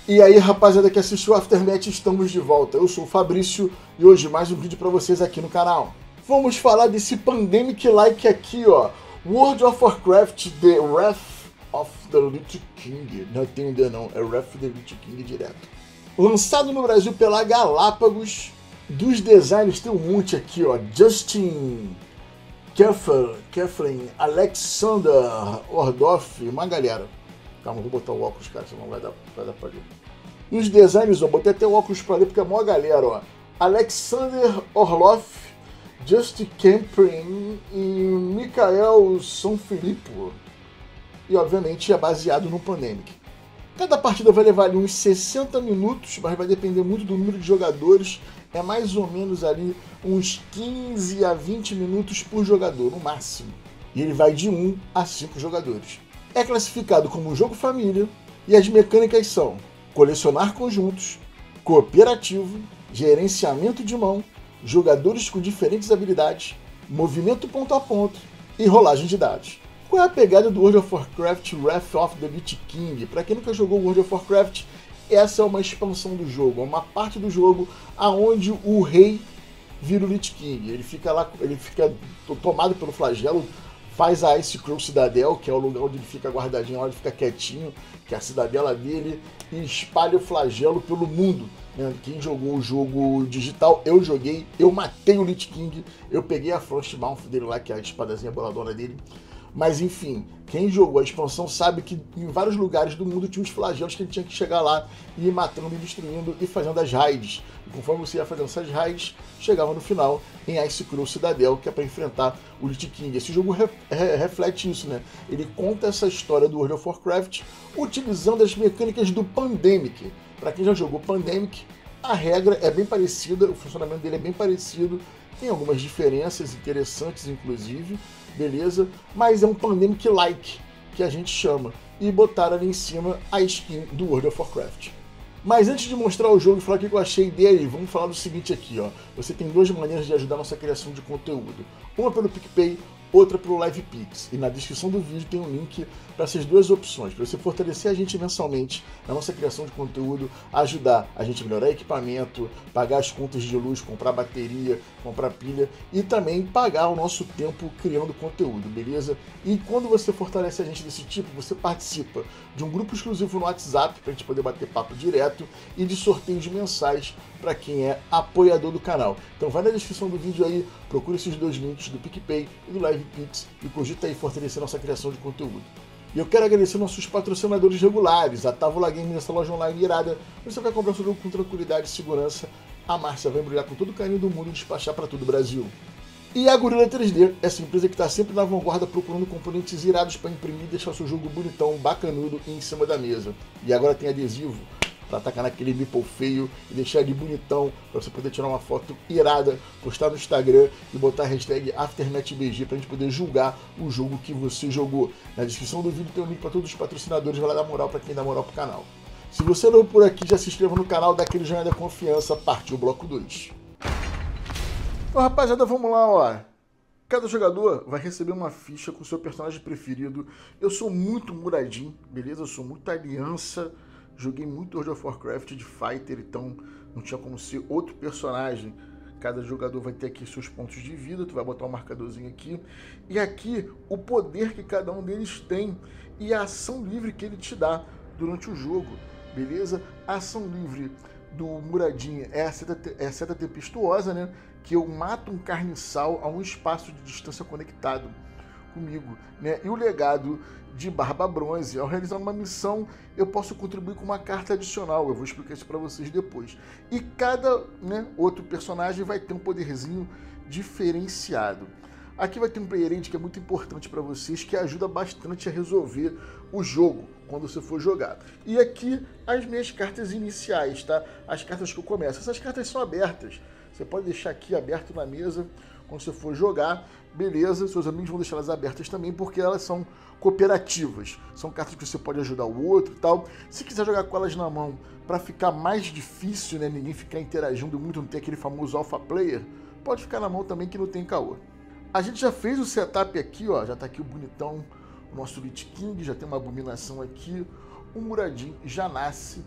E aí, rapaziada que assistiu o Aftermath, estamos de volta. Eu sou o Fabrício e hoje mais um vídeo pra vocês aqui no canal. Vamos falar desse Pandemic-like aqui, ó. World of Warcraft The Wrath of the Lich King. Não tem ainda não, é Wrath of the Lich King direto. Lançado no Brasil pela Galápagos. Dos designs tem um monte aqui, ó. Justin Keflin, Alexander Ordoff, uma galera. Calma, vou botar o óculos, cara, senão vai dar pra ler. E os designs, ó, botei até o óculos pra ler porque é a maior galera, ó. Alexander Orloff, Justin Keflin e Michael Sanfilippo. E obviamente é baseado no Pandemic. Cada partida vai levar ali uns 60 minutos, mas vai depender muito do número de jogadores. É mais ou menos ali uns 15 a 20 minutos por jogador, no máximo. E ele vai de 1 a 5 jogadores. É classificado como um jogo família e as mecânicas são colecionar conjuntos, cooperativo, gerenciamento de mão, jogadores com diferentes habilidades, movimento ponto a ponto e rolagem de dados. Qual é a pegada do World of Warcraft Wrath of the Lich King? Para quem nunca jogou World of Warcraft, essa é uma expansão do jogo, é uma parte do jogo onde o rei vira o Lich King. Ele fica lá, ele fica tomado pelo flagelo, faz a Icecrow Citadel, que é o lugar onde ele fica guardadinho, onde ele fica quietinho, que é a cidadela dele, e espalha o flagelo pelo mundo. Quem jogou o jogo digital, eu joguei, eu matei o Lich King, eu peguei a Frostmouth dele lá, que é a espadazinha boladona dele. Mas enfim, quem jogou a expansão sabe que em vários lugares do mundo tinha uns flagelos que a gente tinha que chegar lá e ir matando, e destruindo e fazendo as raids. E conforme você ia fazendo essas raids, chegava no final em Icecrow Citadel, que é para enfrentar o Lich King. Esse jogo reflete isso, né? Ele conta essa história do World of Warcraft utilizando as mecânicas do Pandemic. Para quem já jogou Pandemic, a regra é bem parecida, o funcionamento dele é bem parecido, tem algumas diferenças interessantes, inclusive, beleza? Mas é um Pandemic-like, que a gente chama. E botaram ali em cima a skin do World of Warcraft. Mas antes de mostrar o jogo e falar o que eu achei dele, vamos falar do seguinte aqui, ó. Você tem duas maneiras de ajudar a nossa criação de conteúdo. Uma pelo PicPay, outra pelo LivePix. E na descrição do vídeo tem um link para essas duas opções, para você fortalecer a gente mensalmente na nossa criação de conteúdo, ajudar a gente a melhorar equipamento, pagar as contas de luz, comprar bateria, comprar pilha e também pagar o nosso tempo criando conteúdo, beleza? E quando você fortalece a gente desse tipo, você participa de um grupo exclusivo no WhatsApp para a gente poder bater papo direto e de sorteios mensais para quem é apoiador do canal. Então vai na descrição do vídeo aí, procura esses dois links do PicPay e do LivePix e cogita aí fortalecer nossa criação de conteúdo. E eu quero agradecer nossos patrocinadores regulares, a Távola Game, nessa loja online irada, você vai comprar seu jogo com tranquilidade e segurança. A Márcia vai embrulhar com todo o carinho do mundo e despachar para todo o Brasil. E a Gorilla 3D, essa empresa que está sempre na vanguarda procurando componentes irados para imprimir e deixar seu jogo bonitão, bacanudo e em cima da mesa. E agora tem adesivo para tacar naquele meeple feio e deixar ele bonitão, para você poder tirar uma foto irada, postar no Instagram e botar a hashtag AftermathBG para a gente poder julgar o jogo que você jogou. Na descrição do vídeo tem um link para todos os patrocinadores, vai lá dar moral para quem dá moral pro canal. Se você não é por aqui, já se inscreva no canal, dá aquele joinha da confiança, partiu o bloco 2. Então rapaziada, vamos lá, ó. Cada jogador vai receber uma ficha com o seu personagem preferido. Eu sou muito Muradin, beleza? Eu sou muito Aliança. Joguei muito World of Warcraft de Fighter, então não tinha como ser outro personagem. Cada jogador vai ter aqui seus pontos de vida, tu vai botar um marcadorzinho aqui. E aqui o poder que cada um deles tem e a ação livre que ele te dá durante o jogo, beleza? A ação livre do Muradin é a seta tempestuosa, né? Que eu mato um carniçal a um espaço de distância conectado comigo, né? E o legado de Barba Bronze, ao realizar uma missão, eu posso contribuir com uma carta adicional, eu vou explicar isso para vocês depois. E cada, né, outro personagem vai ter um poderzinho diferenciado. Aqui vai ter um player aid que é muito importante para vocês, que ajuda bastante a resolver o jogo quando você for jogar. E aqui as minhas cartas iniciais, tá? As cartas que eu começo. Essas cartas são abertas. Você pode deixar aqui aberto na mesa quando você for jogar, beleza, seus amigos vão deixar elas abertas também, porque elas são cooperativas, são cartas que você pode ajudar o outro e tal. Se quiser jogar com elas na mão, para ficar mais difícil, né, ninguém ficar interagindo muito, não ter aquele famoso alpha player, pode ficar na mão também que não tem caô. A gente já fez o setup aqui, ó, já tá aqui o bonitão, o nosso Lich King, já tem uma abominação aqui, o Muradin já nasce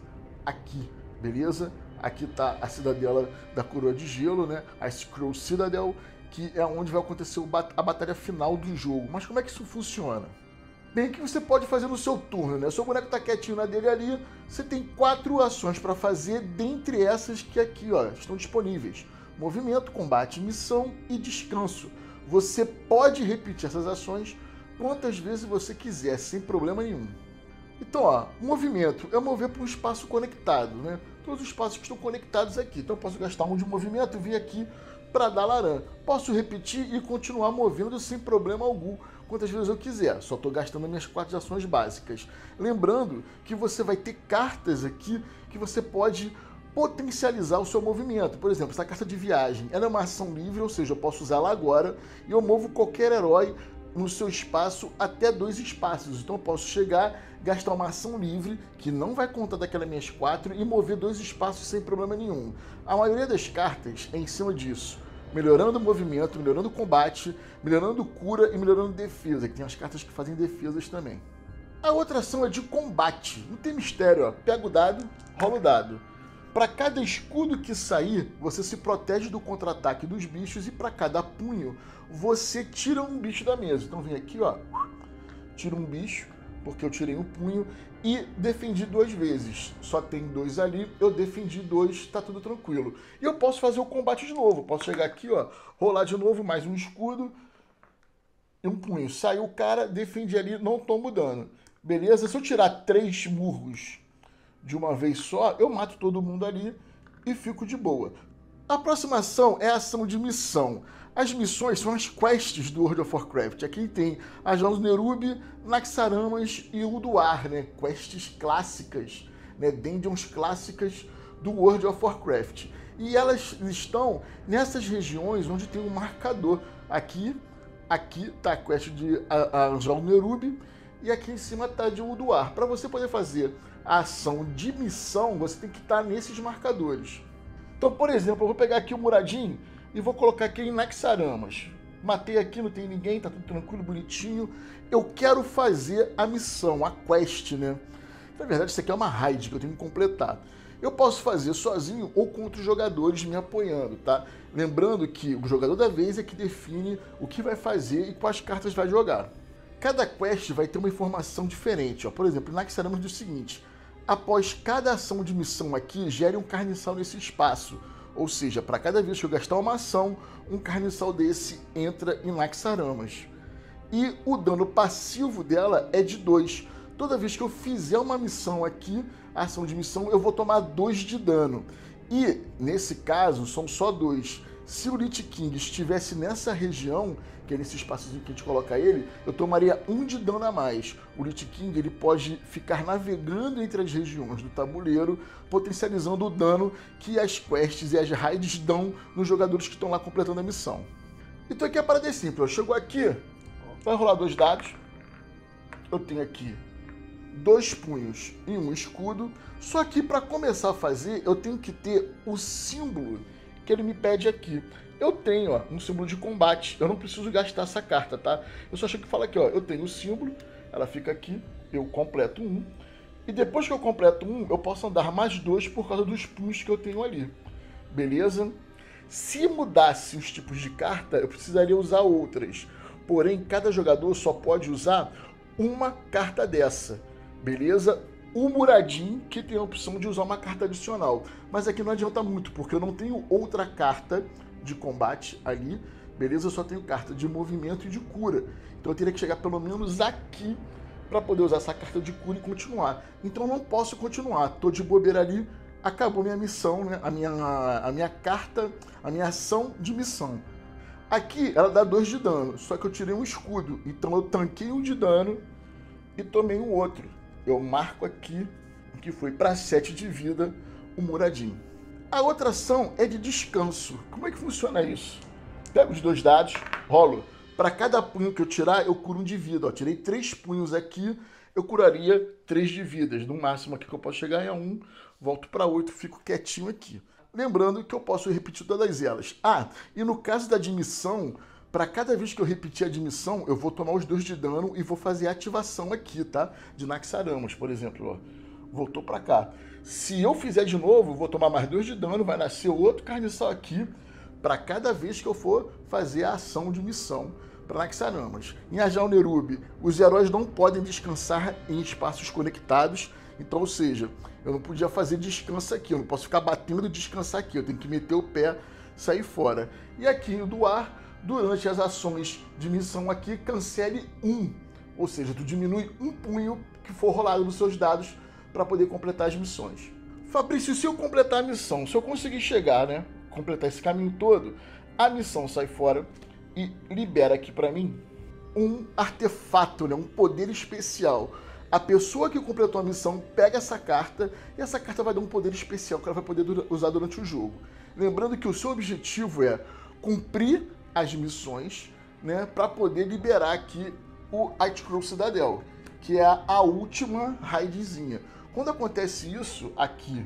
aqui, beleza? Aqui tá a cidadela da Coroa de Gelo, né? A Scroll Citadel, que é onde vai acontecer a batalha final do jogo. Mas como é que isso funciona? Bem, o que você pode fazer no seu turno, né? O seu boneco tá quietinho na dele ali, você tem 4 ações para fazer, dentre essas que aqui, ó, estão disponíveis. Movimento, combate, missão e descanso. Você pode repetir essas ações quantas vezes você quiser, sem problema nenhum. Então, ó, movimento é mover para um espaço conectado, né? Todos os espaços que estão conectados aqui. Então, eu posso gastar um de movimento e vir aqui para dar laranja. Posso repetir e continuar movendo sem problema algum, quantas vezes eu quiser. Só estou gastando minhas 4 ações básicas. Lembrando que você vai ter cartas aqui que você pode potencializar o seu movimento. Por exemplo, essa carta de viagem, ela é uma ação livre, ou seja, eu posso usá-la agora e eu movo qualquer herói no seu espaço até 2 espaços. Então eu posso chegar, gastar uma ação livre, que não vai contar daquelas minhas 4, e mover 2 espaços sem problema nenhum. A maioria das cartas é em cima disso. Melhorando o movimento, melhorando o combate, melhorando cura e melhorando defesa, que tem as cartas que fazem defesas também. A outra ação é de combate. Não tem mistério, ó. Pega o dado, rola o dado. Para cada escudo que sair, você se protege do contra-ataque dos bichos, e para cada punho, você tira um bicho da mesa. Então vem aqui, ó, tira um bicho, porque eu tirei um punho, e defendi 2 vezes. Só tem 2 ali, eu defendi 2, tá tudo tranquilo. E eu posso fazer o combate de novo. Posso chegar aqui, ó, rolar de novo, mais um escudo e um punho. Saiu o cara, defendi ali, não tô mudando. Beleza? Se eu tirar 3 murros de uma vez só, eu mato todo mundo ali e fico de boa. A próxima ação é a ação de missão. As missões são as quests do World of Warcraft. Aqui tem as Jogos Nerubi, Naxxaramas e Ulduar, né? Quests clássicas, né? Dungeons clássicas do World of Warcraft. E elas estão nessas regiões onde tem um marcador. Aqui tá a quest de Anjal Nerubi e aqui em cima tá de Ulduar. Para você poder fazer a ação de missão, você tem que estar nesses marcadores. Então, por exemplo, eu vou pegar aqui o Muradin e vou colocar aqui em Naxxaramas. Matei aqui, não tem ninguém, tá tudo tranquilo, bonitinho. Eu quero fazer a missão, a quest, né? Na verdade, isso aqui é uma raid que eu tenho que completar. Eu posso fazer sozinho ou com outros jogadores me apoiando, tá? Lembrando que o jogador da vez é que define o que vai fazer e quais cartas vai jogar. Cada quest vai ter uma informação diferente, ó. Por exemplo, em Naxxaramas diz o seguinte: após cada ação de missão aqui, gere um carniçal nesse espaço. Ou seja, para cada vez que eu gastar uma ação, um carniçal desse entra em Naxxaramas. E o dano passivo dela é de 2. Toda vez que eu fizer uma missão aqui, a ação de missão, eu vou tomar 2 de dano. E, nesse caso, são só 2. Se o Lich King estivesse nessa região, que é nesse espaçozinho que a gente coloca ele, eu tomaria 1 de dano a mais. O Lich King ele pode ficar navegando entre as regiões do tabuleiro, potencializando o dano que as quests e as raids dão nos jogadores que estão lá completando a missão. Então aqui a parada é simples. Chegou aqui, vai rolar 2 dados. Eu tenho aqui 2 punhos e 1 escudo. Só que para começar a fazer, eu tenho que ter o símbolo que ele me pede aqui. Eu tenho, ó, um símbolo de combate. Eu não preciso gastar essa carta, tá? Eu só chego e falo aqui, ó, eu tenho o símbolo, ela fica aqui, eu completo 1. E depois que eu completo 1, eu posso andar mais 2 por causa dos punhos que eu tenho ali. Beleza? Se mudasse os tipos de carta, eu precisaria usar outras. Porém, cada jogador só pode usar uma carta dessa. Beleza? O Muradin, que tem a opção de usar uma carta adicional. Mas aqui não adianta muito, porque eu não tenho outra carta de combate ali. Beleza? Eu só tenho carta de movimento e de cura. Então eu teria que chegar pelo menos aqui para poder usar essa carta de cura e continuar. Então eu não posso continuar. Tô de bobeira ali, acabou minha missão, né? A minha carta, a minha ação de missão. Aqui ela dá 2 de dano, só que eu tirei um escudo. Então eu tanquei 1 de dano e tomei um outro. Eu marco aqui que foi para 7 de vida o Muradin. A outra ação é de descanso. Como é que funciona isso? Pego os 2 dados, rolo. Para cada punho que eu tirar, eu curo 1 de vida. Ó, tirei 3 punhos aqui, eu curaria 3 de vidas. No máximo aqui que eu posso chegar é a 1, volto para 8, fico quietinho aqui. Lembrando que eu posso repetir todas elas. Ah, e no caso da admissão, para cada vez que eu repetir a admissão, eu vou tomar os 2 de dano e vou fazer a ativação aqui, tá? De Naxxaramas, por exemplo, ó. Voltou para cá. Se eu fizer de novo, vou tomar mais 2 de dano, vai nascer outro carniçal aqui para cada vez que eu for fazer a ação de missão para Naxxaramas. Em Ajal Nerub, os heróis não podem descansar em espaços conectados, então, ou seja, eu não podia fazer descanso aqui, eu não posso ficar batendo e descansar aqui, eu tenho que meter o pé, sair fora. E aqui do ar, durante as ações de missão aqui, cancele 1, ou seja, tu diminui 1 punho que for rolado nos seus dados para poder completar as missões. Fabrício, se eu completar a missão, se eu conseguir chegar, né, completar esse caminho todo, a missão sai fora e libera aqui para mim um artefato, né, um poder especial. A pessoa que completou a missão pega essa carta e essa carta vai dar um poder especial que ela vai poder usar durante o jogo. Lembrando que o seu objetivo é cumprir as missões, né, para poder liberar aqui o Ice-Crow Citadel, que é a última raidzinha. Quando acontece isso, aqui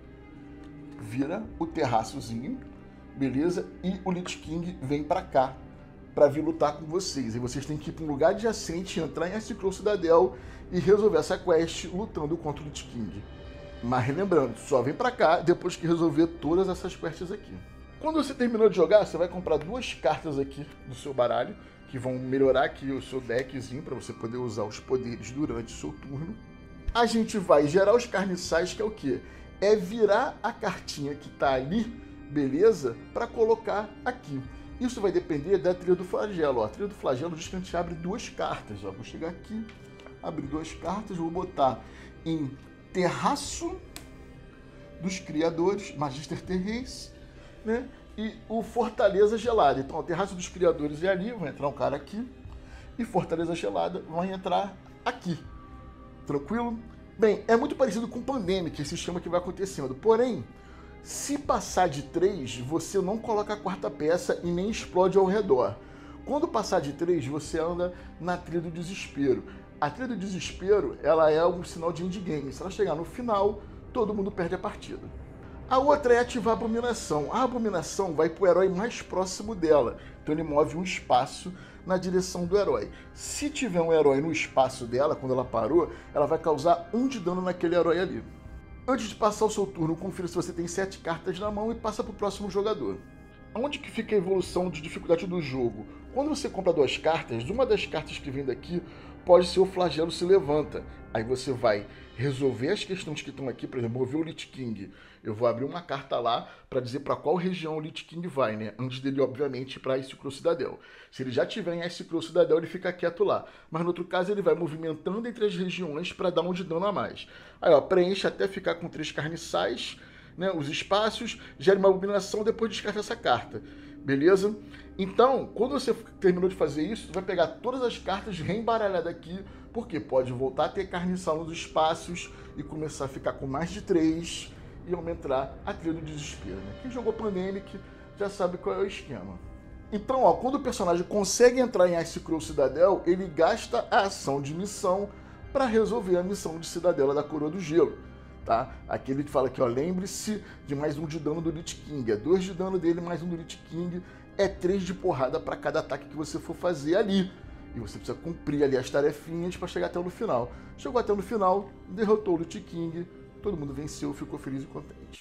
vira o terraçozinho, beleza? E o Lich King vem para cá para vir lutar com vocês. E vocês têm que ir para um lugar adjacente, entrar em Ice-Crow Citadel e resolver essa quest lutando contra o Lich King. Mas lembrando, só vem para cá depois que resolver todas essas quests aqui. Quando você terminou de jogar, você vai comprar 2 cartas aqui do seu baralho, que vão melhorar aqui o seu deckzinho para você poder usar os poderes durante o seu turno. A gente vai gerar os carniçais, que é o quê? É virar a cartinha que está ali, beleza? Para colocar aqui. Isso vai depender da trilha do flagelo. Ó. A trilha do flagelo diz que a gente abre 2 cartas. Ó. Vou chegar aqui, abrir 2 cartas, vou botar em Terraço dos Criadores, Magister Terrace, né? E o Fortaleza Gelada. Então, o Terraço dos Criadores é ali, vai entrar um cara aqui, e Fortaleza Gelada vai entrar aqui. Tranquilo? Bem, é muito parecido com Pandemic, esse sistema que vai acontecendo. Porém, se passar de 3, você não coloca a 4ª peça e nem explode ao redor. Quando passar de 3, você anda na trilha do desespero. A trilha do desespero, ela é um sinal de endgame. Se ela chegar no final, todo mundo perde a partida. A outra é ativar a abominação. A abominação vai para o herói mais próximo dela. Então ele move um espaço na direção do herói. Se tiver um herói no espaço dela, quando ela parou, ela vai causar 1 de dano naquele herói ali. Antes de passar o seu turno, confira se você tem 7 cartas na mão e passa para o próximo jogador. Onde que fica a evolução de dificuldade do jogo? Quando você compra 2 cartas, uma das cartas que vem daqui pode ser o Flagelo se levanta. Aí você vai resolver as questões que estão aqui, por exemplo, mover o Lich King. Eu vou abrir uma carta lá para dizer para qual região o Lich King vai, né? Antes dele, obviamente, ir para Ice-Crow Citadel. Se ele já estiver em Ice-Crow Citadel, ele fica quieto lá. Mas no outro caso, ele vai movimentando entre as regiões para dar um de dano a mais. Aí, ó, preenche até ficar com 3 carniçais, né? Os espaços, gera uma abominação, depois descarta essa carta. Beleza? Então, quando você terminou de fazer isso, você vai pegar todas as cartas reembaralhadas aqui, porque pode voltar a ter carniçal nos espaços e começar a ficar com mais de 3 e aumentar a trilha do desespero. Né? Quem jogou Pandemic já sabe qual é o esquema. Então, ó, quando o personagem consegue entrar em Ice-Crow Citadel, ele gasta a ação de missão para resolver a missão de Cidadela da Coroa do Gelo. Tá? Aqui ele fala que, ó, lembre-se de mais 1 de dano do Lich King. É 2 de dano dele, mais 1 do Lich King. É 3 de porrada para cada ataque que você for fazer ali. E você precisa cumprir ali as tarefinhas para chegar até no final. Chegou até no final, derrotou o Lich King, todo mundo venceu, ficou feliz e contente.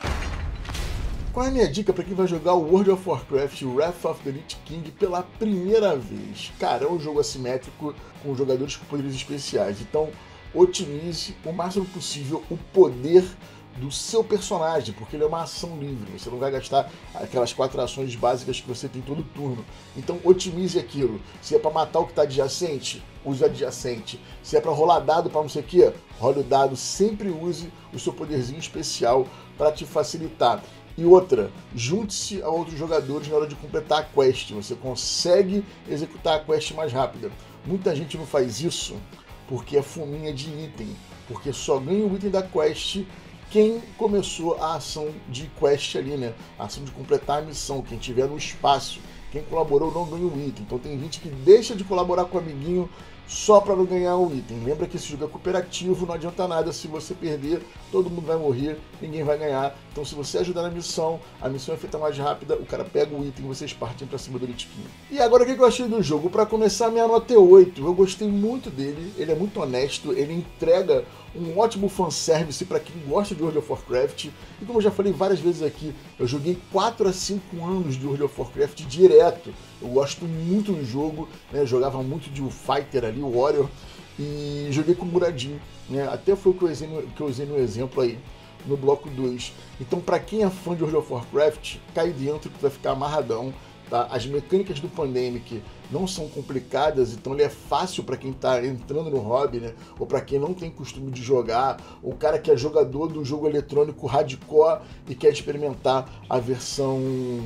Qual é a minha dica para quem vai jogar o World of Warcraft Wrath of the Lich King pela primeira vez? Cara, é um jogo assimétrico com jogadores com poderes especiais. Então, otimize o máximo possível o poder do seu personagem, porque ele é uma ação livre, você não vai gastar aquelas 4 ações básicas que você tem todo turno. Então otimize aquilo. Se é para matar o que está adjacente, use o adjacente. Se é para rolar dado para não sei o que, role o dado. Sempre use o seu poderzinho especial para te facilitar. E outra, junte-se a outros jogadores na hora de completar a quest. Você consegue executar a quest mais rápida. Muita gente não faz isso porque é fominha de item, porque só ganha o item da quest quem começou a ação de quest ali, né? A ação de completar a missão, quem tiver no espaço, quem colaborou não ganha o item. Então tem gente que deixa de colaborar com o amiguinho só para não ganhar o item. Lembra que esse jogo é cooperativo, não adianta nada se você perder, todo mundo vai morrer, ninguém vai ganhar. Então se você ajudar na missão, a missão é feita mais rápida, o cara pega o item e vocês partem para cima do Lich King. E agora o que eu achei do jogo? Para começar, minha nota é 8. Eu gostei muito dele, ele é muito honesto, ele entrega um ótimo fanservice para quem gosta de World of Warcraft. E como eu já falei várias vezes aqui, eu joguei 4 a 5 anos de World of Warcraft direto. Eu gosto muito do jogo, né? Eu jogava muito de Fighter ali, o Warrior, e joguei com o Muradin, né? Até foi o que eu usei no exemplo aí, no bloco 2. Então, para quem é fã de World of Warcraft, cai dentro que vai ficar amarradão. Tá? As mecânicas do Pandemic não são complicadas, então ele é fácil para quem está entrando no hobby, né? Ou para quem não tem costume de jogar, ou o cara que é jogador do jogo eletrônico hardcore e quer experimentar a versão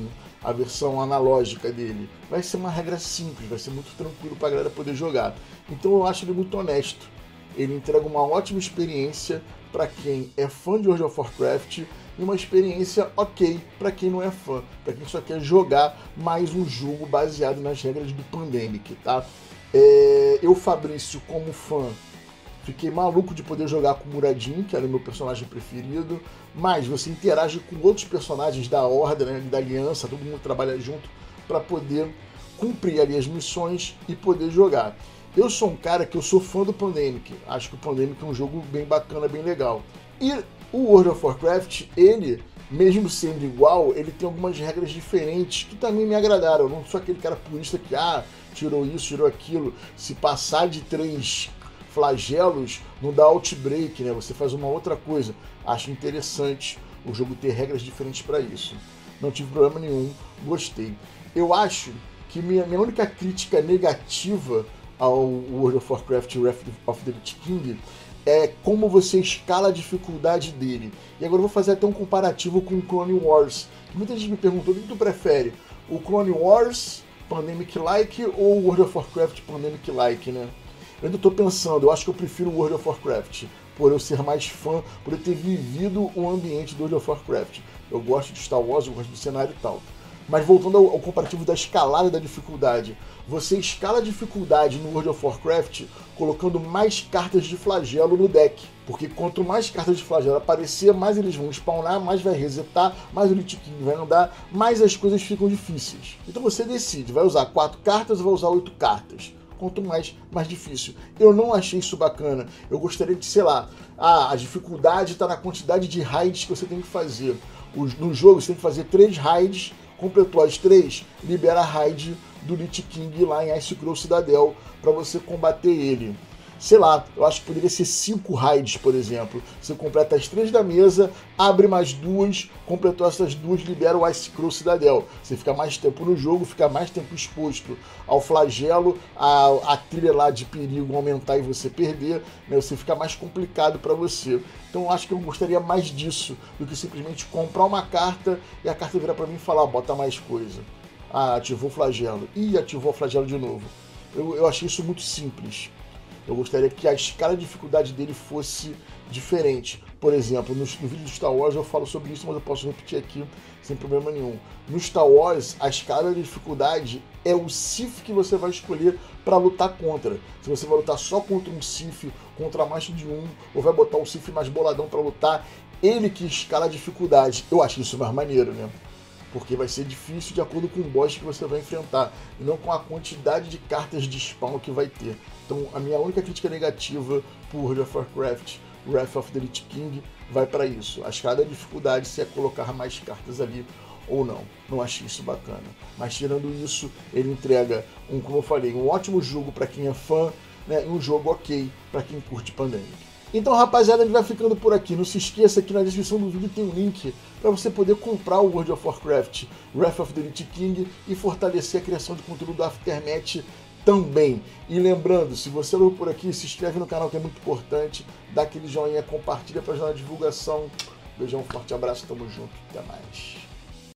analógica dele. Vai ser uma regra simples, vai ser muito tranquilo para a galera poder jogar. Então eu acho ele muito honesto. Ele entrega uma ótima experiência para quem é fã de World of Warcraft e uma experiência ok para quem não é fã, para quem só quer jogar mais um jogo baseado nas regras do Pandemic, tá? Eu, Fabrício, como fã, fiquei maluco de poder jogar com o Muradin, que era o meu personagem preferido, mas você interage com outros personagens da Horda, né, da Aliança, todo mundo trabalha junto para poder cumprir ali as missões e poder jogar. Eu sou um cara que eu sou fã do Pandemic, acho que o Pandemic é um jogo bem bacana, bem legal. E o World of Warcraft, ele, mesmo sendo igual, ele tem algumas regras diferentes que também me agradaram. Eu não sou aquele cara purista que, tirou isso, tirou aquilo. Se passar de 3 flagelos, não dá outbreak, né? Você faz uma outra coisa. Acho interessante o jogo ter regras diferentes para isso. Não tive problema nenhum, gostei. Eu acho que minha única crítica negativa ao World of Warcraft Wrath of the Lich King é como você escala a dificuldade dele. E agora eu vou fazer até um comparativo com o Clone Wars. Muita gente me perguntou o que tu prefere, o Clone Wars Pandemic-like ou o World of Warcraft Pandemic-like, né? Eu ainda estou pensando, eu acho que eu prefiro o World of Warcraft, por eu ser mais fã, por eu ter vivido o ambiente do World of Warcraft. Eu gosto de Star Wars, eu gosto do cenário e tal. Mas voltando ao comparativo da escalada da dificuldade, você escala a dificuldade no World of Warcraft colocando mais cartas de flagelo no deck. Porque quanto mais cartas de flagelo aparecer, mais eles vão spawnar, mais vai resetar, mais o Lich King vai andar, mais as coisas ficam difíceis. Então você decide, vai usar 4 cartas ou vai usar 8 cartas. Quanto mais difícil. Eu não achei isso bacana. Eu gostaria de, sei lá, a dificuldade está na quantidade de raids que você tem que fazer. No jogo você tem que fazer 3 raids. Completou as 3, libera a raid do Lich King lá em Icecrow Citadel para você combater ele. Sei lá, eu acho que poderia ser 5 raids, por exemplo. Você completa as 3 da mesa, abre mais 2, completou essas 2, libera o Icecrow Citadel. Você fica mais tempo no jogo, fica mais tempo exposto ao flagelo, a trilha lá de perigo aumentar e você perder, né? Você fica mais complicado para você. Então eu acho que eu gostaria mais disso do que simplesmente comprar uma carta e a carta virar para mim e falar, bota mais coisa. Ativou o flagelo. Ih, ativou o flagelo de novo. Eu achei isso muito simples. Eu gostaria que a escala de dificuldade dele fosse diferente. Por exemplo, no vídeo do Star Wars eu falo sobre isso, mas eu posso repetir aqui sem problema nenhum. No Star Wars, a escala de dificuldade é o Sith que você vai escolher para lutar contra. Se você vai lutar só contra um Sith, contra mais de um, ou vai botar o Sith mais boladão para lutar, ele que escala a dificuldade. Eu acho isso mais maneiro, né? Porque vai ser difícil de acordo com o boss que você vai enfrentar, e não com a quantidade de cartas de spawn que vai ter. Então a minha única crítica negativa por World of Warcraft Wrath of the Lich King vai para isso. A escala da dificuldade, se é colocar mais cartas ali ou não. Não achei isso bacana. Mas tirando isso, ele entrega, como eu falei, um ótimo jogo para quem é fã, né, e um jogo ok para quem curte Pandemic. Então, rapaziada, a gente vai ficando por aqui. Não se esqueça que na descrição do vídeo tem um link para você poder comprar o World of Warcraft Wrath of the Lich King e fortalecer a criação de conteúdo do Aftermath também. E lembrando, se você não por aqui, se inscreve no canal que é muito importante, dá aquele joinha, compartilha para ajudar na divulgação. Beijão, forte abraço, tamo junto, até mais.